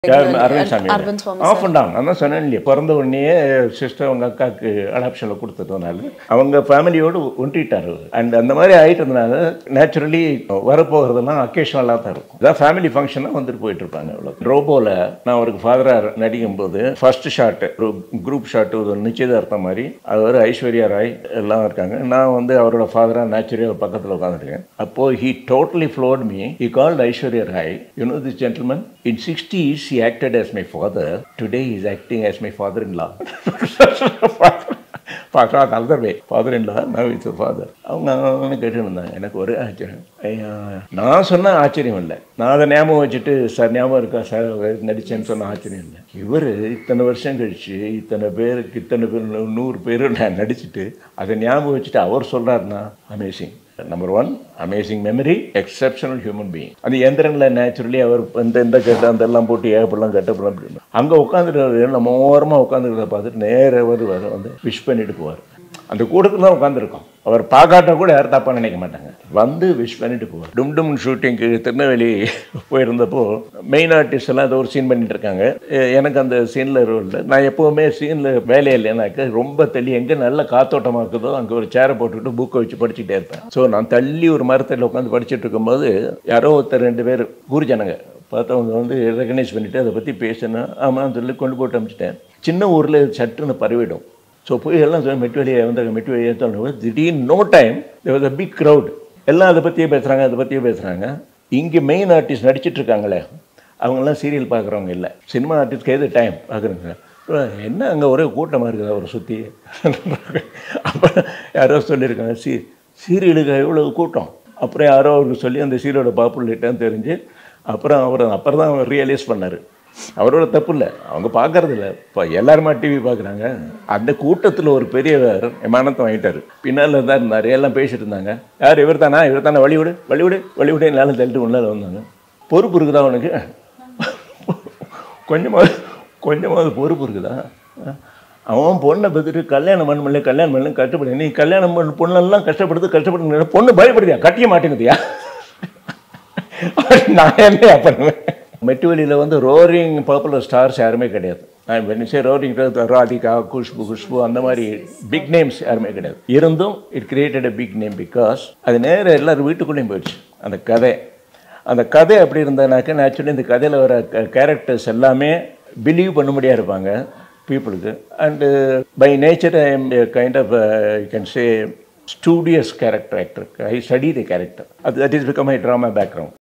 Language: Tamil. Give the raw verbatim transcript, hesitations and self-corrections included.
Arvind Swamy-அ off and down. I'm saying இல்லையே பிறந்த உடனே சிஸ்டர் அவங்க அக்காக்கு அடாப்ஷனில் கொடுத்ததுனால அவங்க ஃபேமிலியோடு ஒன்றிட்டார். அண்ட் அந்த மாதிரி ஆகிட்டதுனால நேச்சுரலி வரப்போகிறதெல்லாம் அக்கேஷனலாக தான் இருக்கும். இதான் ஃபேமிலி ஃபங்க்ஷனாக வந்துட்டு போயிட்டு இருப்பாங்க. அவ்வளோ ரோபோவில் நான் அவருக்கு ஃபாதராக நடிக்கும் போது ஃபர்ஸ்ட் ஷாட்டு ஒரு குரூப் ஷாட்டு ஒரு நிச்சயதார்த்தம் மாதிரி அவர் ஐஸ்வர்யா ராய் எல்லாம் இருக்காங்க. நான் வந்து அவரோட ஃபாதராக நேச்சுரலாக பக்கத்தில் உட்காந்துருக்கேன். அப்போது he totally floored me. He called Aishwarya Rai. You know this gentleman in sixties he acted as my father. Today he is acting as my father-in-law. Father, other way. Father-in-law, now it's a father. அவங்க கேட்டுருந்தாங்க. எனக்கு ஒரு ஆச்சரியம். நான் சொன்ன ஆச்சரியம் இல்லை. நான் அதை ஞாபகம் வச்சுட்டு சார் ஞாபகம் இருக்கா சார் நடிச்சேன்னு சொன்ன ஆச்சரியம் இல்லை. இவர் இத்தனை வருஷம் கழிச்சு இத்தனை பேருக்கு இத்தனை பேர் நூறு பேர் நான் நடிச்சுட்டு அதை ஞாபகம் வச்சுட்டு அவர் சொல்கிறாருன்னா amazing. Number one, amazing memory, exceptional human being. அந்த எந்திரனில் நேச்சுரலி அவர் இந்த இந்த கட்ட அதெல்லாம் போட்டு ஏப்பெல்லாம் கட்டப்படலாம் அப்படின்னு அங்கே உட்காந்துட்டு நம்ம ஓரமாக உட்காந்துருக்கிறத பார்த்துட்டு நேராக வருவார், வந்து விஷ் பண்ணிட்டு போவார். அந்த கூட்டத்தில் தான் உட்காந்துருக்கோம். அவர் பார்க்காட்ட கூட யாரும் தப்பாக நினைக்க மாட்டாங்க. வந்து விஷ் பண்ணிட்டு போவார். டும் டும் ஷூட்டிங்க்கு திருநெல்வேலி போயிருந்தப்போ மெயின் ஆர்டிஸ்ட் எல்லாம் அதை ஒரு சீன் பண்ணிட்டு இருக்காங்க. எனக்கு அந்த சீனில் ரோல் இல்லை. நான் எப்போவுமே சீனில் வேலையே இல்லைனாக்க ரொம்ப தள்ளி எங்கே நல்ல காத்தோட்டமாக இருக்குதோ அங்கே ஒரு சேரை போட்டுக்கிட்டு புக்கை வச்சு படிச்சுட்டே இருப்பேன். ஸோ நான் தள்ளி ஒரு மரத்தில் உட்காந்து படிச்சுட்டு இருக்கும்போது யாரோ ஒருத்தர் ரெண்டு பேர் ஊர்ஜனங்க பார்த்தவங்க வந்து ரெகனைஸ் பண்ணிவிட்டு அதை பற்றி பேசணும் ஆமாம் சொல்லி கொண்டு போட்டு அனுப்பிச்சிட்டேன். சின்ன ஊரில் சட்டுன்னு பரவிடும். ஸோ போய் எல்லாம் சொல்லி மெட்டுவெளியை வந்து மெட்டுவெளியை ஏற்றோம். திடீர்னு no time there was a big crowd. எல்லாம் அதை பற்றியே பேசுகிறாங்க அதை பற்றியே பேசுகிறாங்க. இங்கே மெயின் ஆர்டிஸ்ட் நடிச்சிட்டு இருக்காங்களே அவங்கெல்லாம் சீரியல் பார்க்குறவங்க இல்லை. சினிமா ஆர்டிஸ்ட்க்கு எது டைம் பார்க்குறேங்க. என்ன அங்கே ஒரே கூட்டமாக இருக்குது அவரை சுற்றி. அப்போ யாரோ சொல்லியிருக்காங்க சீ சீரியலுக்கு எவ்வளோ கூட்டம். அப்புறம் யாரோ அவருக்கு சொல்லி அந்த சீரியலோட பாப்புலரிட்டான்னு தெரிஞ்சு அப்புறம் அவர் அப்புறம் தான் அவர் ரியலைஸ் பண்ணார். அவரோட தப்பு இல்லை, அவங்க பார்க்கறது இல்லை. இப்போ எல்லாருமா டிவி பார்க்குறாங்க. அந்த கூட்டத்தில் ஒரு பெரியவர் விமானத்தை வாங்கிட்டார். பின்னால் தான் இருந்தார். எல்லாம் பேசிட்டு இருந்தாங்க. யார் இவர் தானா இவர் தானே வழிவிடு வழிவிடு வழிவிடு எல்லாம் தள்ளிட்டு முன்னால் வந்தாங்க. பொறுப்பு இருக்குதா அவனுக்கு? கொஞ்சமாவது கொஞ்சமாவது பொறுப்பு இருக்குதா? அவன் பொண்ணை பற்றிட்டு கல்யாணம் பண்ண முடியல கல்யாணம் பண்ணல கஷ்டப்படு. நீ கல்யாணம் பண்ண பொண்ணெல்லாம் கஷ்டப்படுது கஷ்டப்படுங்க பொண்ணு பயப்படுதியா கட்டிய மாட்டேங்குதியா? நான் என்ன பண்ணுவேன்? மெட்டுவெளியில் வந்து ரோரிங் பாப்புலர் ஸ்டார்ஸ் யாருமே கிடையாது. நான் வெனிசே ரோரிங் ராதிகா குஷ்பு குஷ்பு அந்த மாதிரி பிக் நேம்ஸ் யாருமே கிடையாது. இருந்தும் it created a big name because அது நேரம் எல்லோரும் வீட்டுக்குள்ளேயும் போயிடுச்சு. அந்த கதை அந்த கதை அப்படி இருந்ததுனாக்கா நேச்சுரலி இந்த கதையில் வர கேரக்டர்ஸ் எல்லாமே பிலீவ் பண்ண முடியாது இருப்பாங்க பீப்புளுக்கு. And by nature I am kind of you can say studious character actor. I study the character. அது that is become my drama background.